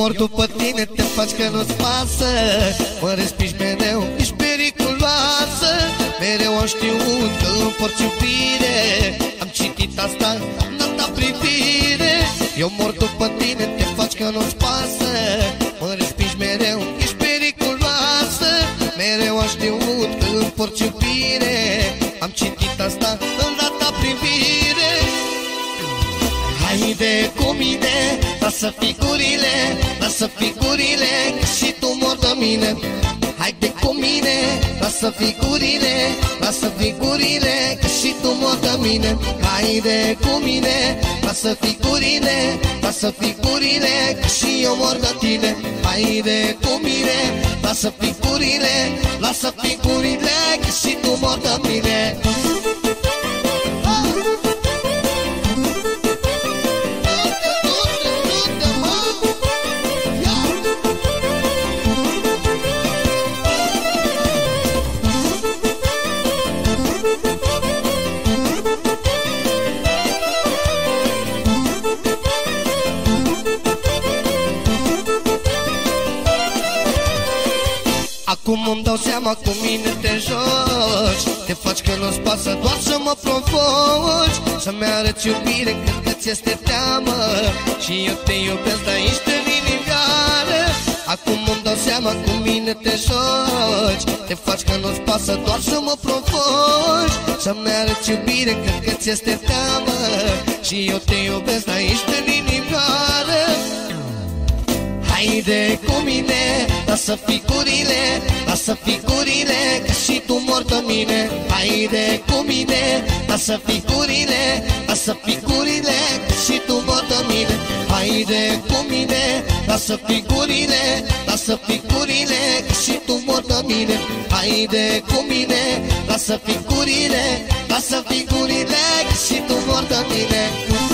mor după tine, te faci că nu-ți pasă. Mă respingi mereu, ești periculoasă. Mereu am știut că îmi porți iubire, am citit asta în ta privire. Eu mor după tine, te faci că nu-ți pasă. Mă respingi mereu, ești periculoasă. Mereu am știut că îmi porți iubire, am citit asta în ta privire. Haide cu mine, lasă figurile, lasă figurile, că și tu mor de mine. Haide cu mine, lasă figurile, lasă figurile, că și tu mor de mine. Haide cu mine, lasă figurile, lasă figurile, că și eu mor de tine. Haide cu mine, lasă figurile, lasă figurile, că și tu mor de mine. Acum îmi dau seama, cu mine te joci, te faci că nu-ți pasă, doar să mă provoci. Să-mi arăți iubire, cred că ți este teamă, și eu te iubesc, dar ești în inimioară. Acum îmi dau seama, cu mine te joci, te faci că nu-ți pasă, doar să mă provoci. Să-mi arăți iubire, cred că ți este teamă, și eu te iubesc, dar ești în inimioară. Haide cu mine, lasă figurile, lasă figurile, că și tu mor de mine. Haide cu mine, lasă figurile, lasă figurile, că și tu mor de mine. Haide cu mine, lasă figurile, lasă figurile, că și tu mor de mine. Haide cu mine, lasă figurile, lasă figurile, că și tu mor de mine.